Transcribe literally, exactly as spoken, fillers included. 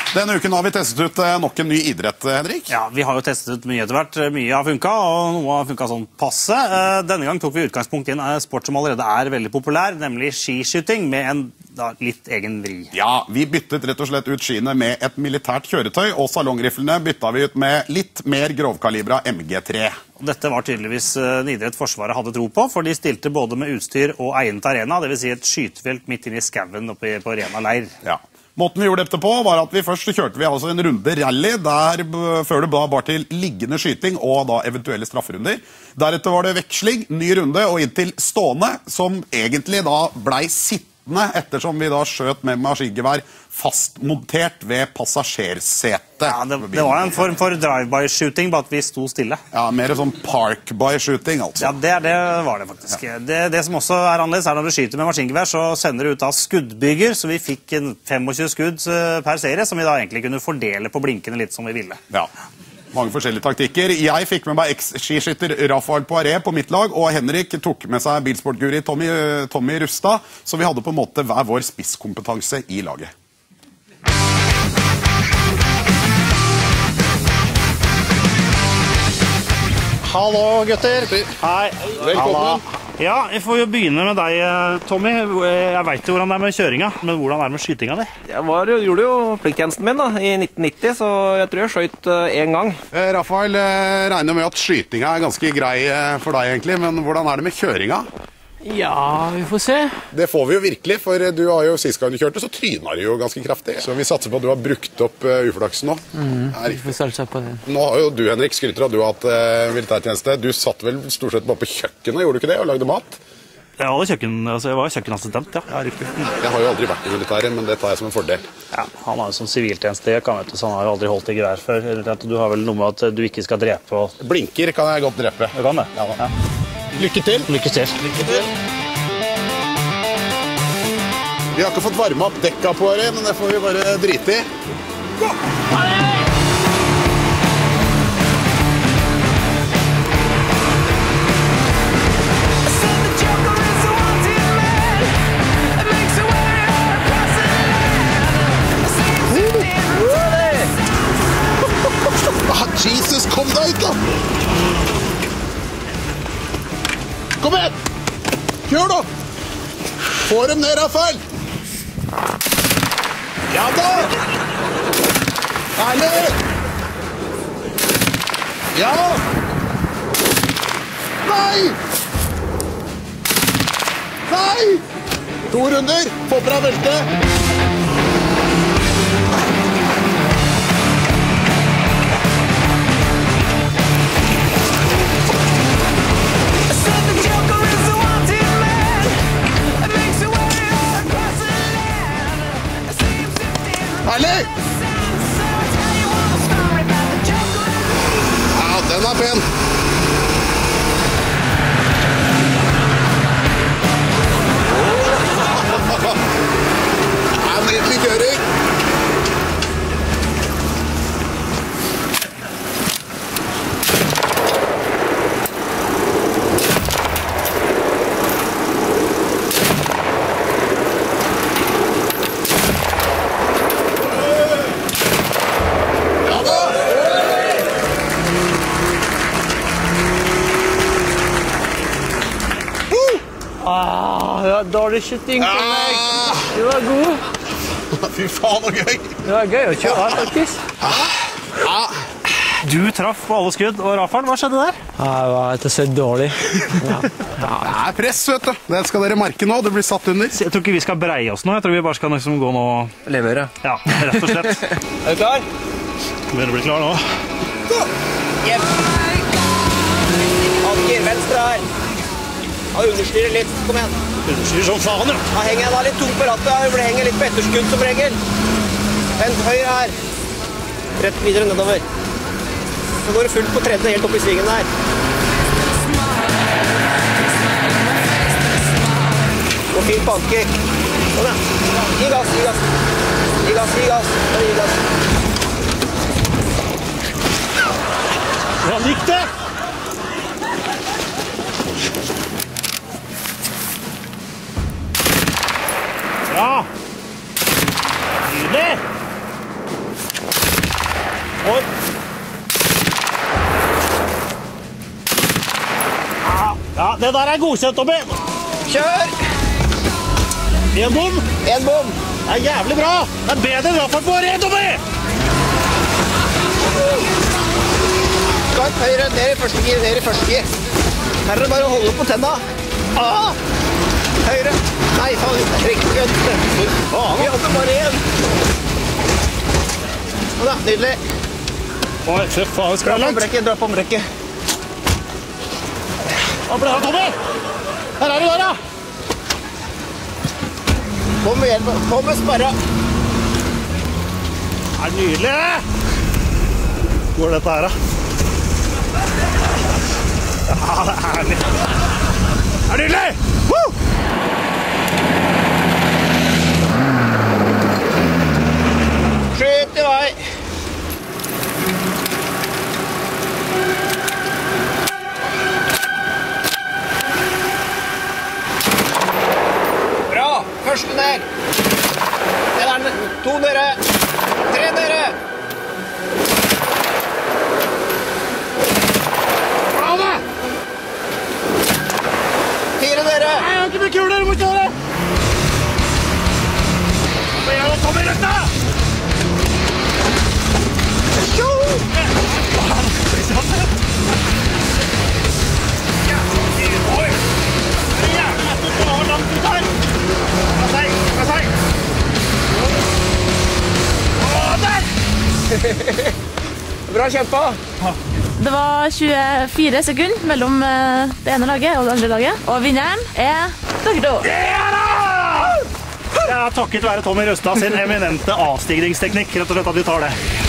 Denne uken har vi testet ut nok en ny idrett, Henrik. Ja, vi har jo testet ut mye etter hvert. Mye har funket, og noe har funket sånn passe. Denne gang tok vi utgangspunkt i en sport som allerede er veldig populær, nemlig skiskyting, med en da, litt egen vri. Ja, vi byttet rett og slett ut skiene med et militært kjøretøy, og salongriflene bytta vi ut med litt mer grovkalibra M G tre. Dette var tydeligvis en idrett Forsvaret hadde tro på, for de stilte både med utstyr og egnet arena, det vil si et skytefelt midt inne i skauen oppe på Rena leir. Ja. Måten vi gjorde dette på var at vi først kjørte vi altså en runde rally, der før det var bare til liggende skyting og da eventuelle strafferunder. Deretter var det veksling, ny runde og inntil stående, som egentlig da blei sittende ettersom vi da skjøt med maskingevær fastmontert ved passasjersete. Ja, det, det var en form for drive-by-shooting, bare at vi sto stille. Ja, mer sånn park-by-shooting, altså. Ja, det, det var det faktisk. Ja. Det, det som også er annerledes er når du skyter med maskingevær, så sender du ut av skuddbygger, så vi fikk en tjuefem skudd per serie, som vi da egentlig kunne fordele på blinkene litt som vi ville. Ja. Mange forskjellige taktikker. Jeg fikk med meg eks-skiskytter Rafael Poiré på mitt lag, og Henrik tok med seg bilsportguri Tommy, Tommy Rustad, så vi hadde på en måte hver vår spisskompetanse i laget. Hallo, gutter. Hei. Velkommen. Ja, jeg får jo begynne med deg, Tommy. Jeg vet jo hvordan det er med kjøringa, men hvordan er det med skytinga di? Jeg var, gjorde jo plikttjenesten min da, i nitten nitti, så jeg tror jeg skjøt en gang. Eh, Rafael, eh, regner med at skytinga er ganske grei for deg egentlig, men hvordan er det med kjøringa? Ja, vi får se. Det får vi jo virkelig, for du har jo sist gang du kjørte, så tryna du jo ganske kraftig. Så vi satser på at du har brukt opp uh, uflaksen nå. Mm, vi får satse på det. Nå har jo du, Henrik, skryter at du har hatt uh, militærtjeneste. Du satt vel stort sett bare på kjøkkenet, gjorde du ikke det, og lagde mat? Jeg var, kjøkken, altså jeg var kjøkkenassistent, ja. Ja, riktig. Jeg har jo aldri vært i militæret, men det tar jeg som en fordel. Ja, han har jo sånn siviltjeneste, kan vet du, så han har jo aldri holdt i gevær før. Du har vel noe med at du ikke skal drepe og... Blinker kan jeg godt drepe. Du kan det? Ja, da. Ja. Lykke til. Lykke til. Lykke til. Vi har ikke fått varme opp dekka på det, men det får vi bare drite i. Gå! Ah, Jesus, kom deg ut da! Kom igjen! Kjør da! Få dem ned, Rafael! Ja da! Herlig! Ja! Nei! Nei! To runder! Få på deg beltet! Herlig! Ja, den er pen. Det er nydelig kjøring. Ah, det var dårlig skyting på meg. Du var god. Fy faen, så gøy. Det var gøy å kjøre, faktisk. Ja. Du traff på alle skudd, og Rafael, hva skjedde der? Ja, det var rett og slett dårlig. Ja. Det er press, vet du. Det skal dere merke nå. Det blir satt under. Jeg tror ikke vi skal breie oss nå, jeg tror vi bare skal liksom gå nå... Levere. Ja, rett og slett. Er du klar? Begynner å bli klar nå. Jepp. Anker, venstre her. Ja, understyrer litt. Kom igjen. Understyrer som faen, ja. Da henger jeg da litt tungt på rattet. Jeg henger litt på etterskudd som regel. Vent høyre her. Rett videre nedover. Så går det fullt på tredje, helt opp i svingen der. Gå fint på anker. Sånn, ja. Gi gass, gi gass. Gi gass, gi gass. Gi gass. Ja, gikk det! Ja! Nydelig! Oi. Ja, det der er godkjent, Tommy. Kjør! En bom. En bom. Det er jævlig bra. Det er bedre draffart på det, Tommy. Skarp høyre, ned i første gir, ned i første gir. Her er det bare å holde på tenna. Ah! Høyre. Nei, faen, riktig venstre. Vi hadde bare en. Sånn da, nydelig. Oi, se faen, skal Dra det på langt. brekket, dra på brekket. Hva ble det, Tommy? Her er du der, da. Kom med hjelp, kom med sparra. Det er nydelig. Hvor er dette her, da? Ja, det er herlig. Det er nydelig! Woo! Skyt i vei. Bra, første ned. Det er den. To nere. Tre nere. Bra det! Fire nere. Jeg har ikke mye kuler, du må kjøre! Hva gjør du, Tommy, rett da? Tjo! Oi! Det er jævlig at du drar langt ut her. Hva sier? Hva sier? Å, der! Bra kjempa. Det var tjuefire sekunder mellom eh, det ene laget og det andre laget. Og vinneren er dere to. Ja da! Det er takket være Tommy Røstad sin eminente avstigningsteknikk, rett og slett at vi tar det.